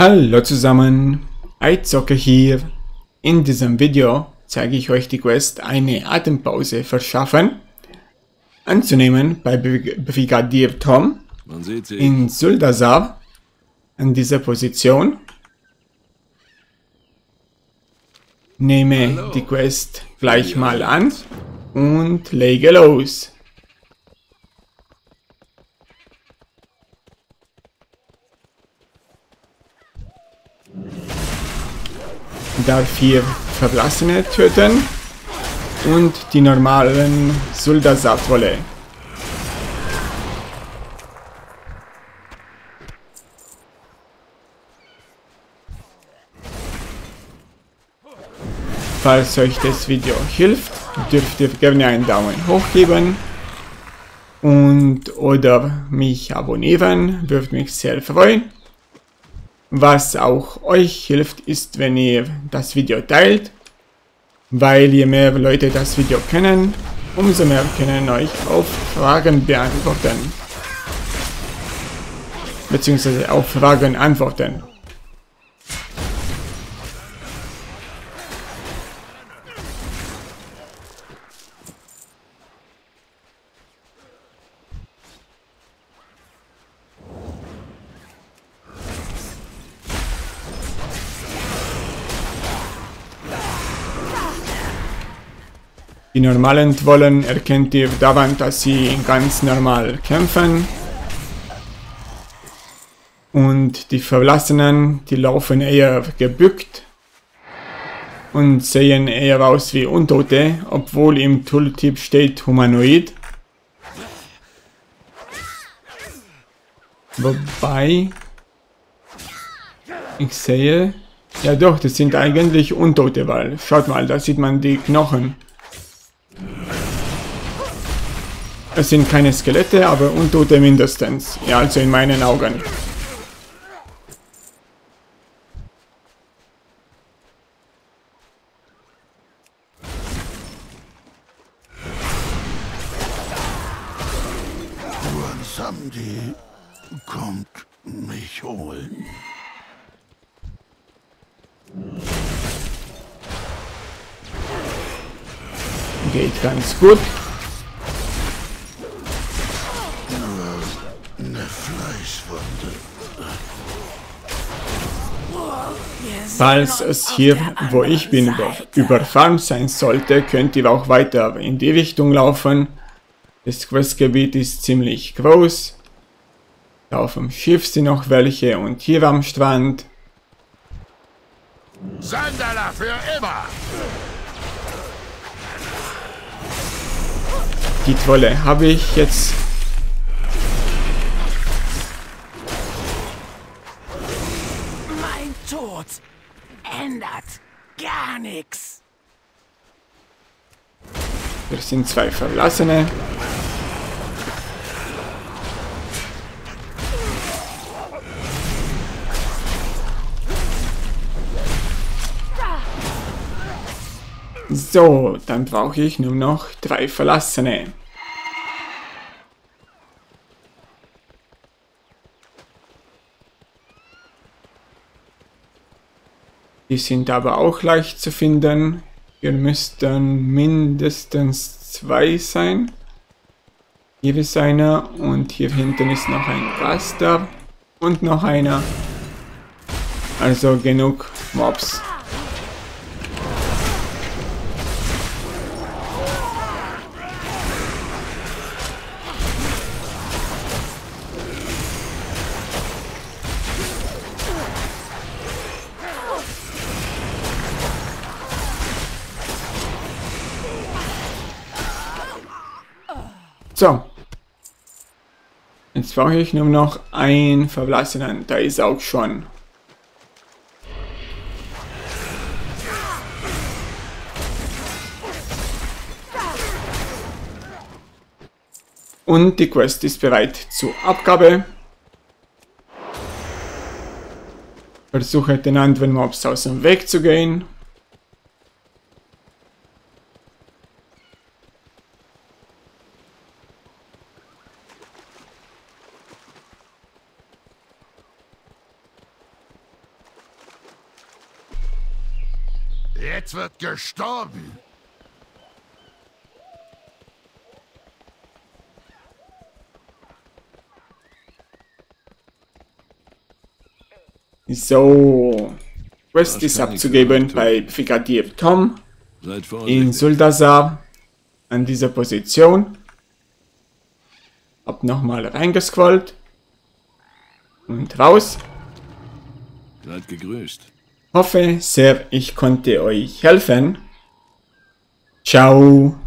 Hallo zusammen, iZocker hier. In diesem Video zeige ich euch die Quest eine Atempause verschaffen anzunehmen bei Brigadier Tom Man sieht sich. in Zuldasar an dieser Position. Nehme die Quest gleich mal an und lege los. Darf hier Verlassene töten und die normalen Zuldasar-Trolle. Falls euch das Video hilft, dürft ihr gerne einen Daumen hoch geben und oder mich abonnieren, würde mich sehr freuen. Was auch euch hilft, ist, wenn ihr das Video teilt, weil je mehr Leute das Video kennen, umso mehr können euch auf Fragen beantworten. Beziehungsweise auf Fragen antworten. Die normalen Trollen erkennt ihr daran, dass sie ganz normal kämpfen. Und die Verlassenen, die laufen eher gebückt und sehen eher aus wie Untote, obwohl im Tooltip steht Humanoid. Wobei ich sehe, ja doch, das sind eigentlich Untote, weil schaut mal, da sieht man die Knochen. Es sind keine Skelette, aber Untote mindestens. Ja, also in meinen Augen. Samdi kommt mich holen. Geht ganz gut. Eine Fleischwunde. Falls es hier, wo ich bin, überfarmt sein sollte, könnt ihr auch weiter in die Richtung laufen. Das Questgebiet ist ziemlich groß. Da auf dem Schiff sind noch welche und hier am Strand. Sandala für immer! Die Trolle habe ich jetzt. Mein Tod ändert gar nichts. Hier sind zwei Verlassene. So, dann brauche ich nur noch 3 Verlassene. Die sind aber auch leicht zu finden. Hier müssten mindestens 2 sein. Hier ist einer und hier hinten ist noch ein Gaster und noch einer. Also genug Mobs. So. Jetzt brauche ich nur noch einen Verlassenen. Da ist auch schon. Und die Quest ist bereit zur Abgabe. Versuche den anderen Mobs aus dem Weg zu gehen. Jetzt wird gestorben. So. Quest ist abzugeben bei Brigadier Tom Seid in vorsichtig. Zuldasar an dieser Position. Hab nochmal reingescrollt. Und raus. Seid gegrüßt. Hoffe sehr, ich konnte euch helfen. Ciao.